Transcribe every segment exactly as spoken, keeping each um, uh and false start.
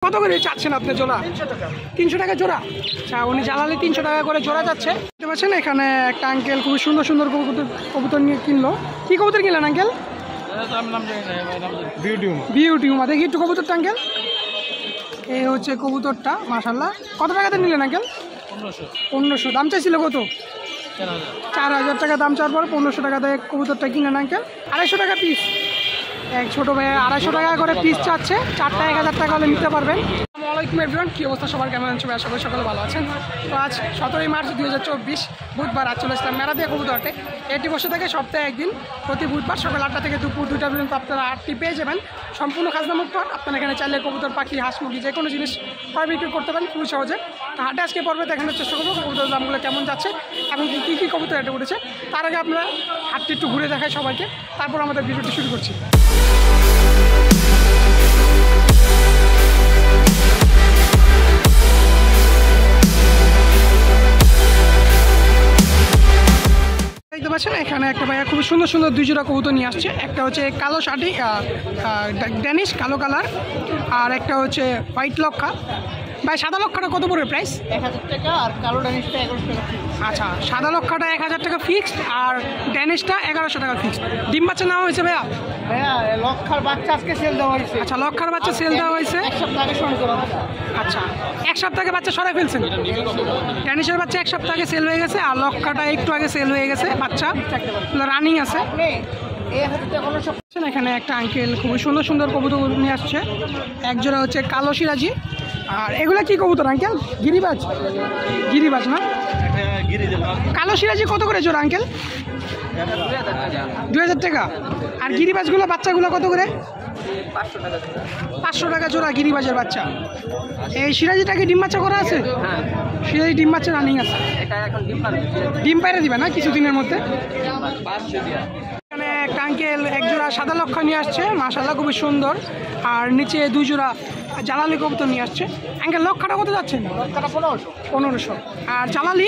কত করে চাচ্ছেন আপনি জোড়া? তিনশো টাকা জোড়া। আচ্ছা, উনি জালালি তিনশো টাকা করে জোড়া যাচ্ছে। দেখতে পাচ্ছেন এখানে একটা আঙ্কেল খুব সুন্দর সুন্দর কবুতর কবুতর নিয়ে কিনলো। কি কবুতর কিনলেন আঙ্কেল? বিউটিউমা। দেখি একটু কবুতরটা আঙ্কেল। এই হচ্ছে কবুতরটা, মাশাল্লাহ। কত টাকাতে নিলেন আঙ্কেল? পনেরোশো। দাম চাইছিল কত? চার হাজার টাকা দাম চাওয়ার পর পনেরোশো টাকাতে কবুতরটা কিনেন আঙ্কেল। আড়াইশো টাকা পিস। এক ছোটো ভাই আড়াইশো টাকা করে পিস চাচ্ছে, চারটা এক হাজার টাকা হলে নিতে পারবেন। আসসালামু আলাইকুম এভরিওয়ান, কী অবস্থা সবার, কেমন আছেন? আশা করি সকলে ভালো আছেন। তো আজ সতেরোই মার্চ দুই হাজার চব্বিশ বুধবার আজ চলে আসলাম মেরাদিয়া কবুতরহাটে। এটি বসে থাকে সপ্তাহে একদিন, প্রতি বুধবার সকাল আটটা থেকে দুপুর দুইটা পর্যন্ত আপনারা আটটি পেয়ে যাবেন। সম্পূর্ণ খাজনামুক্ত হাট। আপনারা এখানে চাইলে কবুতর, পাখি, হাঁস, মুরগি যে কোনো জিনিস ক্রয় বিক্রি করতে পারেন খুবই সহজে। তো হাটে আজকে পর্বে দেখানোর চেষ্টা করবো কবুতরের দামগুলো কেমন যাচ্ছে এবং কী কী কবুতর হাটে উঠেছে। তার আগে আপনারা হাটটি একটু ঘুরে দেখায় সবাইকে, তারপর আমাদের ভিডিওটি শুরু করছি। দেখতে পাচ্ছেন এখানে একটা ভাইয়া খুব সুন্দর সুন্দর দুই জোড়া কবুতর নিয়ে আসছে। একটা হচ্ছে কালো শাটি ড্যানিশ কালো কালার, আর একটা হচ্ছে হোয়াইট লক্ষা। ভাই সাদা লক্ষাটা কত পড়বে প্রাইস? এক হাজার টাকা। আর কালো ড্যানিশটা এগারোশো টাকা। আচ্ছা, সাদা লক্ষাটা এক হাজার টাকা ফিক্সড আর ড্যানিশটা এগারোশো টাকা ফিক্সড। ডিম বাচ্চা নেওয়া হয়েছে ভাইয়া? ভাইয়া লক্ষার বাচ্চা আজকে সেল দেওয়া হয়েছে। আচ্ছা, লক্ষার বাচ্চা সেল দেওয়া হয়েছে এক সপ্তাহ আগে শুরু করা। আচ্ছা, এক সপ্তাহ আগে বাচ্চা সরাই ফেলছেন? ড্যানিশের বাচ্চা এক সপ্তাহ আগে সেল হয়ে গেছে, আর লক্ষাটা একটু আগে সেল হয়ে গেছে। বাচ্চা রানিং আছে। এখানে একটা আঙ্কেল খুবই সুন্দর সুন্দর কবুতর নিয়ে আসছে। এক জোড়া হচ্ছে কালো সিরাজি। আর এগুলা কি কবুতর আঙ্কেল? গিরিবাজ? গিরিবাজ না? কালো সিরাজি কত করে জোড়া আঙ্কেল? দুই হাজার টাকা। আর গিরিবাজগুলো বাচ্চাগুলো কত করে? পাঁচশো টাকা জোড়া গিরিবাজের বাচ্চা। এই সিরাজিটাকে ডিম বাচ্চা করা আছে? সিরাজি ডিম বাচ্চা রানিং আছে। ডিম পাইরে দিবে না কিছুদিনের মধ্যে? এখানে একটা আঙ্কেল এক জোড়া সাদা লক্ষা নিয়ে আসছে, মাশাআল্লাহ খুবই সুন্দর। আর নিচে দুই জোড়া জালালি কবুতর নিয়ে আসছে। আঙ্কেল লক্ষাটা কত যাচ্ছেন? পনেরোশো। আর জালালি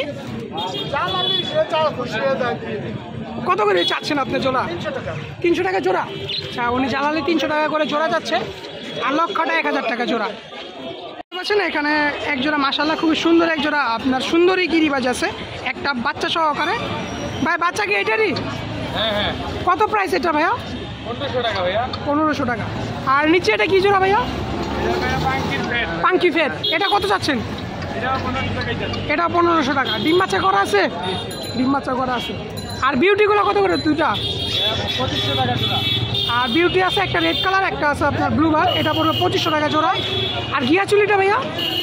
কত করে চাচ্ছেন আপনি জোড়া? তিনশো টাকা জোড়া। আচ্ছা, উনি জালালি তিনশো টাকা করে জোড়া যাচ্ছে, আর লক্ষাটা এক হাজার টাকা জোড়া। পাচ্ছেন এখানে এক জোড়া মাশাআল্লাহ খুবই সুন্দর এক জোড়া আপনার সুন্দরী গিরিবাজ আছে, একটা বাচ্চা সহকারে। ভাই বাচ্চা কি এটারই? কত প্রাইস এটা ভাইয়া? পনেরোশো টাকা। আর নিচে এটা কি জোড়া ভাইয়া? পাঙ্কি ফেদ। এটা কত চাচ্ছেন? এটা পনেরোশো টাকা। ডিম বাচ্চা করা আছে? ডিম বাচ্চা করা আছে। আর বিউটিগুলো কত করে দুইটা? পঁচিশশো টাকা জোড়া। আর বিউটি আছে একটা রেড কালার, একটা আছে আপনার ব্লু বার, এটা পড়বে পঁচিশশো টাকা জোড়া। আর গিয়া চুলিটা ভাইয়া?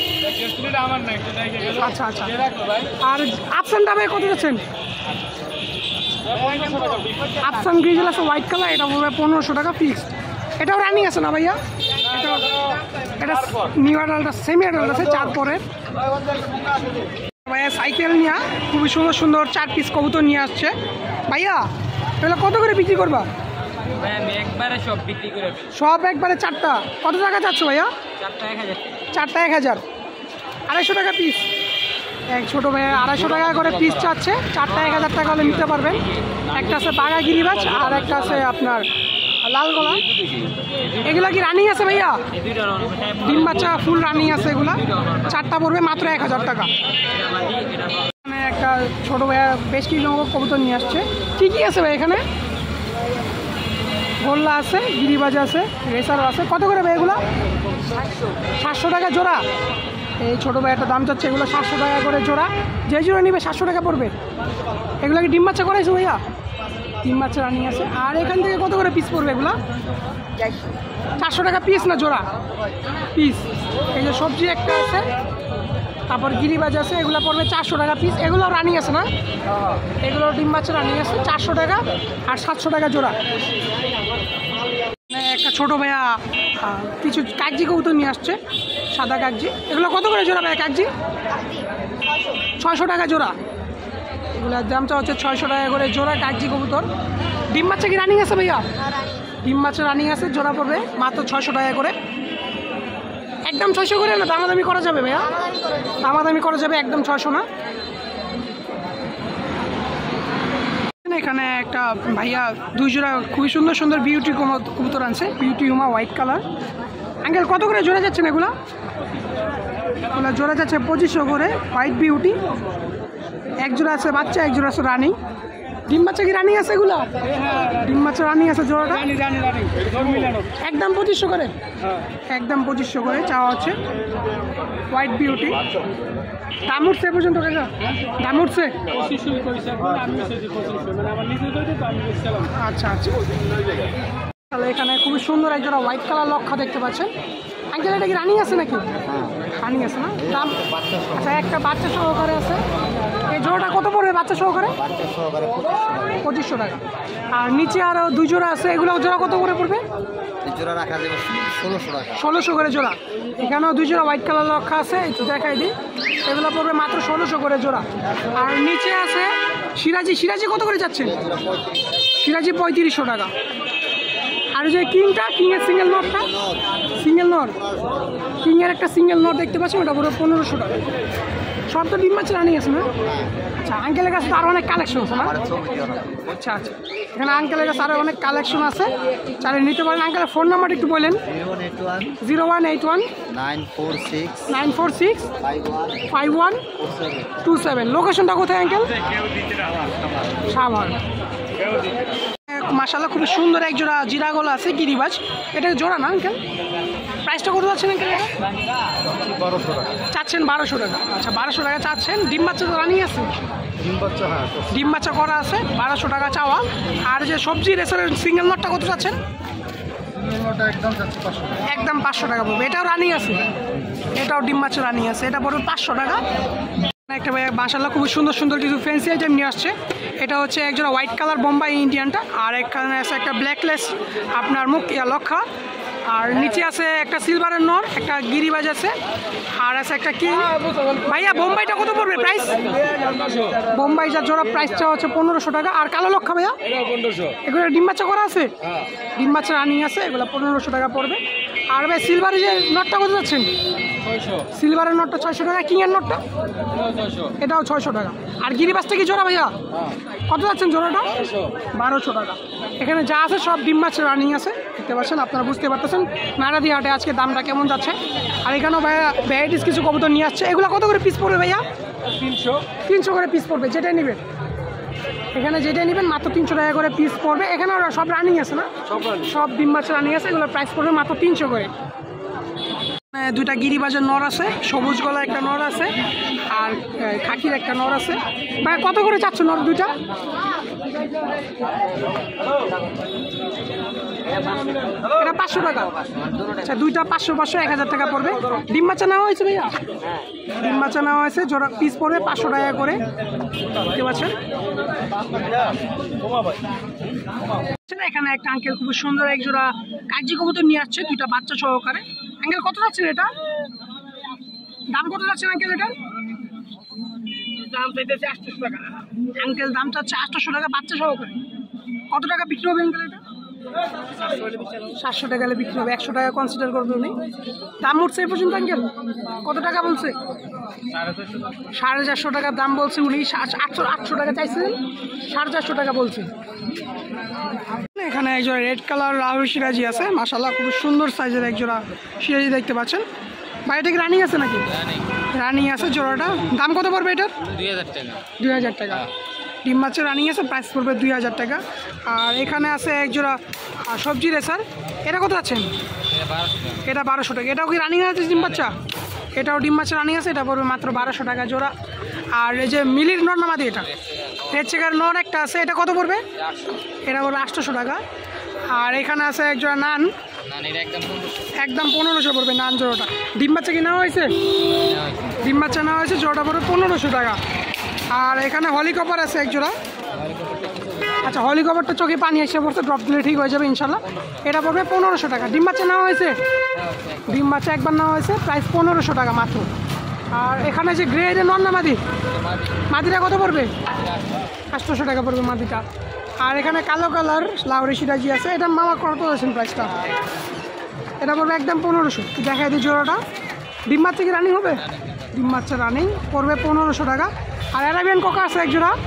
আচ্ছা আচ্ছা। আর আফসানটা ভাই কত যাচ্ছেন? আফসান গ্রিজেল আছে হোয়াইট কালার, এটা পড়বে পনেরোশো টাকা ফিক্সড। এটাও রানিং আছে না ভাইয়া? এটা এটা নিউ অ্যাডাল্ট সেমি অ্যাডাল্ট আছে চার পরের। ভাইয়া সাইকেল নিয়ে খুবই সুন্দর সুন্দর চার পিস কবুতর নিয়ে আসছে। ভাইয়া এগুলো কত করে বিক্রি করবা? একবারে সব বিক্রি করে সব একবারে চারটা কত টাকা চাচ্ছ ভাইয়া? চারটা এক হাজার। চারটা এক হাজার। আড়াইশো টাকা পিস। এক ছোটো ভাইয়া আড়াইশো টাকা করে পিস চাচ্ছে, চারটা এক হাজার টাকা হলে নিতে পারবেন। একটা আছে বাঘা গিরিবাজ, আর একটা আছে আপনার লাল গলা। এগুলা কি রানিং আছে ভাইয়া? ডিম বাচ্চা ফুল রানিং আছে এগুলা। চারটা পড়বে মাত্র এক হাজার টাকা। এখানে একটা ছোটো ভাইয়া বেশ কিছু কবুতর নিয়ে আসছে। কী কী আছে ভাই এখানে? গোল্লা আছে, গিরিবাজ আছে, রেসারও আছে। কত করে ভাই এগুলো? সাতশো টাকা জোড়া। এই ছোটো ভাই একটা দাম চাচ্ছে, এগুলো সাতশো টাকা করে জোড়া। যে জোড়া নিবে সাতশো টাকা পড়বে। এগুলো কি ডিম বাচ্চা করাইছে ভাইয়া? ডিম বাচ্চা রানিং আছে। আর এখান থেকে কত করে পিস পড়বে এগুলো? চারশো টাকা পিস না জোড়া? পিস। এই যে সবজি একটা আছে, তারপর গিরিবাজ আছে, এগুলো পড়বে চারশো টাকা পিস। এগুলো রানিং আছে না? এগুলো ডিম বাচ্চা রানিং আছে, চারশো টাকা আর সাতশো টাকা জোড়া। একটা ছোটো ভাইয়া কিছু কাগজি কবুতর নিয়ে আসছে, সাদা কাগজি। এগুলো কত করে জোড়া ভাইয়া কাগজি? ছয়শো টাকা জোড়া। এগুলোর দামটা হচ্ছে ছয়শো টাকা করে জোড়া কাগজি কবুতর। ডিম বাচ্চা কি রানিং আছে ভাইয়া? ডিম বাচ্চা রানিং আছে, জোড়া পড়বে মাত্র ছয়শো টাকা করে। একদম ছয়শো করে না, দামাদামি করা যাবে ভাইয়া? দামাদামি করা যাবে, একদম ছয়শো না। এখানে একটা ভাইয়া দুই জোড়া খুবই সুন্দর সুন্দর বিউটি কবুতর আনছে, beauty homer white colour. Uncle কত করে জোড়া যাচ্ছেন এগুলো? এগুলো জোড়া যাচ্ছে পঁচিশশো করে। হোয়াইট বিউটি, এক জোড়া আছে বাচ্চা, এক জোড়া আছে রানিং। ডিম বাচ্চা কি রানিং আছে এগুলো? ডিম বাচ্চা রানিং আছে জোড়াটা, একদম পঁচিশশো করে। একদম পঁচিশশো করে চাওয়া হচ্ছে। হোয়াইট বিউটি, দাম উঠছে এ পর্যন্ত কাকা? দাম উঠছে? আচ্ছা আচ্ছা। তাহলে এখানে খুবই সুন্দর এক জোড়া হোয়াইট কালার লক্ষা দেখতে পাচ্ছেন। আঙ্কেল এটা কি রানিং আছে নাকি? রানিং আছে না? দাম আচ্ছা, একটা বাচ্চা সহকারে আছে। এই জোড়াটা কত পড়বে বাচ্চা সহকারে? পঁচিশশো টাকা। আর নিচে আরও দুই জোড়া আছে, এগুলো জোড়া কত করে পড়বে? জোড়া রাখা যাবে ষোলোশো টাকা। ষোলোশো করে জোড়া। এখানেও দুই জোড়া হোয়াইট কালার লক্ষা আছে, একটু দেখাই দিই। এগুলো পড়বে মাত্র ষোলোশো করে জোড়া। আর নিচে আছে সিরাজি। সিরাজি কত করে যাচ্ছেন? সিরাজি পঁয়ত্রিশশো টাকা। আর যে কিংটা, কিংয়ের সিঙ্গেল নটটা, সিঙ্গেল নট, কিংয়ের একটা সিঙ্গেল নট দেখতে পাচ্ছেন, ওটা পুরো পনেরোশো টাকা। সব তো ডিম মাছ রানিং আছে না? আচ্ছা, আঙ্কেলের কাছে তো আরও অনেক কালেকশন আছে না? আচ্ছা আচ্ছা, এখানে আঙ্কেলের কাছে আরও অনেক কালেকশন আছে, চালিয়ে নিতে পারেন। আঙ্কেলের ফোন নাম্বারটা একটু বলেন। Zero one eight one nine four six nine four six five one five one two seven. লোকেশনটা কোথায় আঙ্কেল? সাভার। মাশাআল্লাহ খুব সুন্দর এক জোড়া জিরাগোলা আছে গিরিবাজ। এটা জোড়া না আঙ্কেল? প্রাইসটা কত যাচ্ছেন আঙ্কেল? বারোশো টাকা চাচ্ছেন বারোশো টাকা। আচ্ছা, বারোশো টাকা চাচ্ছেন। ডিম বাচ্চা তো রানিং আছে? ডিম বাচ্চা, হ্যাঁ ডিম বাচ্চা করা আছে, বারোশো টাকা চাওয়া। আর যে সবজি রেসারের সিঙ্গেল নটটা কত চাচ্ছেন? একদম যাচ্ছে পাঁচশো টাকা। একদম পাঁচশো টাকা পড়বে। এটাও রানিং আছে? এটাও ডিম বাচ্চা রানিং আছে, এটা পড়বে পাঁচশো টাকা। একটা ভাই মাশাআল্লাহ খুব সুন্দর সুন্দর কিছু ফ্যান্সি আইটেম নিয়ে আসছে। এটা হচ্ছে একজোড়া হোয়াইট কালার বোম্বাই ইন্ডিয়ানটা, আর এখানে আছে একটা ব্ল্যাকলেস আপনার মুখ ইয়া লক্ষা। আর নিচে আছে একটা সিলভারের নর, একটা গিরিবাজ আছে, আর আছে একটা কি ভাইয়া বোম্বাইটা কত পড়বে প্রাইস? বোম্বাই যা জোড়া প্রাইসটা হচ্ছে পনেরোশো টাকা। আর কালো লক্ষা ভাইয়া এগুলো ডিম বাচ্চা করা আছে? ডিম বাচ্চা রানিং আছে, এগুলো পনেরোশো টাকা পড়বে। আর ভাই সিলভারের যে নটটা কত যাচ্ছেন? সিলভারের নটটা ছয়শো টাকা। কিংয়ের নটটা এটাও ছয়শো টাকা। আর গিরিবাজটা কি জোড়া ভাইয়া কত যাচ্ছেন জোড়াটা? বারোশো টাকা। এখানে যা আছে সব ডিম মাছ রানিং আছে, দেখতে পাচ্ছেন, আপনারা বুঝতে পারতেছেন নারাদি হাটে আজকে দামটা কেমন যাচ্ছে। আর এখানেও ভাইয়া ভ্যারাইটিস কিছু কবুতর নিয়ে আসছে। এগুলো কত করে পিস পড়বে ভাইয়া? তিনশো তিনশো করে পিস পড়বে, যেটাই নেবেন। এখানে যেটাই নেবেন মাত্র তিনশো টাকা করে পিস পড়বে। এখানে সব রানিং আছে না? সব ডিম মাছ রানিং আছে, এগুলোর প্রাইস পড়বে মাত্র তিনশো করে। দুইটা গিরিবাজের নর আছে, সবুজ গলা একটা নর আছে, আর খাকির একটা নর আছে। ভাই কত করে চাচ্ছ নর দুইটা? এটা পাঁচশো টাকা। আচ্ছা, দুইটা পাঁচশো পাঁচশো এক হাজার টাকা পড়বে। ডিম বাচ্চা নেওয়া হয়েছে ভাইয়া? ডিম বাচ্চা নেওয়া হয়েছে, জোড়া পিস পড়বে পাঁচশো টাকা করে, দেখতে পাচ্ছেন। এখানে একটা আঙ্কেল খুব সুন্দর এক জোড়া কাগজি কবুতর নিয়ে আসছে, দুইটা বাচ্চা সহকারে। আঙ্কেল কত যাচ্ছেন এটা? দাম কত যাচ্ছেন আঙ্কেল এটার? দাম চাইতেছে আটশোশো টাকা। আঙ্কেল দাম চাচ্ছে আটশোশো টাকা বাচ্চা সহকারে। কত টাকা বিক্রি হবে আঙ্কেল এটা? সাতশো টাকা হলে বিক্রি হবে, একশো টাকা কনসিডার করবে উনি। দাম উঠছে এই পর্যন্ত আঙ্কেল? কত টাকা বলছে? সাড়ে চারশো টাকা দাম বলছে উনি। আটশো আটশো টাকা চাইছিলেন, সাড়ে চারশো টাকা বলছে। এখানে একজোড়া রেড কালার রাহুল সিরাজি আছে, মাশাআল্লাহ খুব সুন্দর সাইজের একজোড়া সিরাজি দেখতে পাচ্ছেন। ভাই এটা কি রানিং আছে নাকি? রানিং আছে জোড়াটা। দাম কত পড়বে এটার? দুই হাজার টাকা। দুই হাজার টাকা। ডিম মাছের রানিং আছে, প্রাইস পড়বে দুই হাজার টাকা। আর এখানে আছে একজোড়া সবজি রেসার, এটা কত আছেন? এটা বারোশো টাকা। এটাও কি রানিং আছে ডিম বাচ্চা? এটাও ডিম মাছের রানিং আছে, এটা পড়বে মাত্র বারোশো টাকা জোড়া। আর এই যে মিলির নর নামাদি, এটা রেড চেকার নর একটা আছে, এটা কত পড়বে? এটা পড়বে আটশোশো টাকা। আর এখানে আছে একজোড়া নান, একদম পনেরোশো পড়বে নান জোড়াটা। ডিম বাচ্চা কি নেওয়া হয়েছে? ডিম বাচ্চা নেওয়া হয়েছে, জোড়াটা পড়বে পনেরোশো টাকা। আর এখানে হলিকপার আছে এক জোড়া। আচ্ছা, হলিকপারটা চোখে পানি এসে পড়ছে, ড্রপ দিলে ঠিক হয়ে যাবে ইনশাল্লাহ। এটা পড়বে পনেরোশো টাকা। ডিম বাচ্চা নেওয়া হয়েছে? ডিম বাচ্চা একবার নেওয়া হয়েছে, প্রাইস পনেরোশো টাকা মাত্র। আর এখানে যে গ্রে এর নর না মাদি, মাদিটা কত পড়বে? আটশোশো টাকা পড়বে মাদিটা। আর এখানে কালো কালার লাউরি সিরাজি আছে, এটা মামা কত আছেন প্রাইসটা? এটা পড়বে একদম পনেরোশো। দেখাই দিই জোড়াটা। ডিম বাচ্চা কি রানিং হবে? ডিম বাচ্চা রানিং, পড়বে পনেরোশো টাকা। আর অ্যারাবিয়ান কোকা আছে এক জোড়া,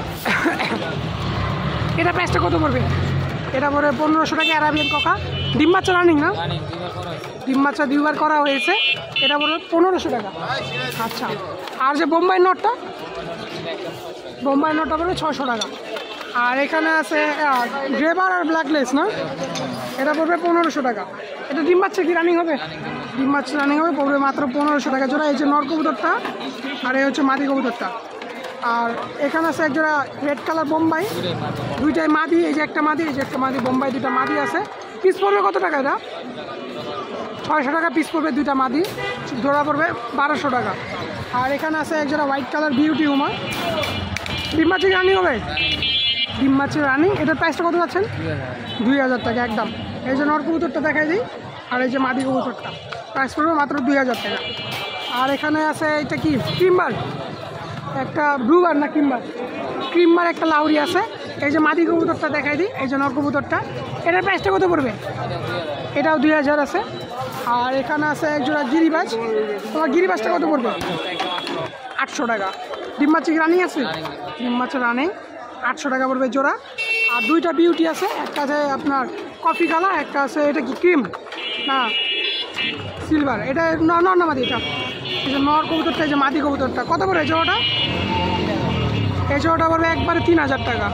এটা প্রাইসটা কত পড়বে? এটা পড়বে পনেরোশো টাকা অ্যারাবিয়ান কোকা। ডিম বাচ্চা রানিং না? ডিম বাচ্চা দুইবার করা হয়েছে, এটা পড়বে পনেরোশো টাকা। আচ্ছা, আর যে বোম্বাই নটটা, বোম্বাই নটটা পড়বে ছশো টাকা। আর এখানে আছে গ্রেবার আর ব্ল্যাকলেস না, এটা পড়বে পনেরোশো টাকা। এটা ডিম বাচ্চা কি রানিং হবে? ডিম বাচ্চা রানিং হবে, পড়বে মাত্র পনেরোশো টাকা জোড়া। এই যে নর কবুতরটা আর এই হচ্ছে মাদি কবুতরটা। আর এখানে আছে একজোড়া রেড কালার বোম্বাই, দুইটাই মাদি। এই যে একটা মাদি, এই যে একটা মাদি বোম্বাই, দুইটা মাদি আছে। পিস পড়বে কত টাকা? এটা ছয়শো টাকা পিস পড়বে, দুইটা মাদি, জোড়া পড়বে বারোশো টাকা। আর এখানে আছে একজোড়া হোয়াইট কালার বিউটি উমা, ডিম বাচ্চা কি রানিং হবে? ডিম বাচ্চা রানিং। এটার প্রাইসটা কত পাচ্ছেন? দুই হাজার টাকা একদম। এই যে নর কবুতরটা দেখাই দিই, আর এই যে মাদি কবুতরটা, প্রাইস পড়বে মাত্র দুই হাজার টাকা। আর এখানে আছে এটা কি ক্রিমবার, একটা ব্লুবার না ক্রিমবার, ক্রিমবার একটা লাউরি আছে। এই যে মাদি কবুতরটা দেখাই দিই, এই যে নর কবুতরটা, এটার প্রাইসটা কত পড়বে? এটাও দুই হাজার আছে। আর এখানে আছে একজোড়া গিরিবাজ, তোমার গিরিবাজটা কত পড়বে? আটশো টাকা। ডিম বাচ্চা কি রানিং আছে? ডিম বাচ্চা রানিং, আটশো টাকা পড়বে জোড়া। আর দুইটা বিউটি আছে, একটা আছে আপনার কফি কালার, একটা আছে এটা কি ক্রিম না সিলভার, এটা নর নর না মাদি? এটা এই যে নর কবুতরটা, এই যে মাদি কবুতরটা কত পড়বে এই জোড়াটা? এই জোড়াটা পড়বে একবারে তিন হাজার টাকা।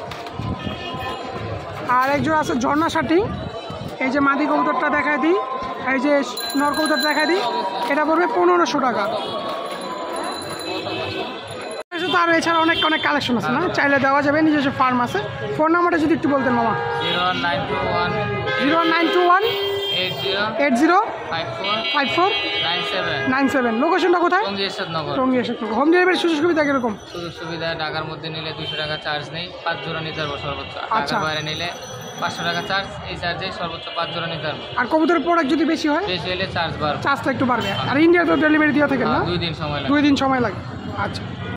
আর এক জোড়া আছে ঝর্ণা শাটিং, এই যে মাদি কবুতরটা দেখাই দিই, এই যে নর কবুতর দেখাই দিই, এটা পড়বে পনেরোশো টাকা। আর এছাড়া অনেক অনেক কালেকশন আছে না, চাইলে দেওয়া যাবে, নিজস্ব ফার্ম আছে। ফোন নাম্বারটা যদি একটু বলতেন মামা। Zero nine two one zero nine two one eight zero eight zero five four five four nine seven nine seven. লোকেশনটা কোথায়? টঙ্গী এরশাদনগর। টঙ্গী এসে হোম ডেলিভারি সুযোগ সুবিধা কীরকম? সুযোগ সুবিধা ঢাকার মধ্যে নিলে দুশো টাকা চার্জ নেই, পাঁচ জোড়া নিতে পারবো সর্বোচ্চ। আচ্ছা। ঢাকার বাইরে নিলে পাঁচশো টাকা চার্জ, এই চার্জে সর্বোচ্চ পাঁচ জোড়া নিতে পারবো। আর কবুতরের প্রোডাক্ট যদি বেশি হয় বেশি হলে চার্জ বাড়বে, চার্জটা একটু বাড়বে। আর ইন্ডিয়াতে ডেলিভারি দেওয়া থাকে না? দুই দিন সময় লাগে। দুই দিন সময় লাগে। আচ্ছা।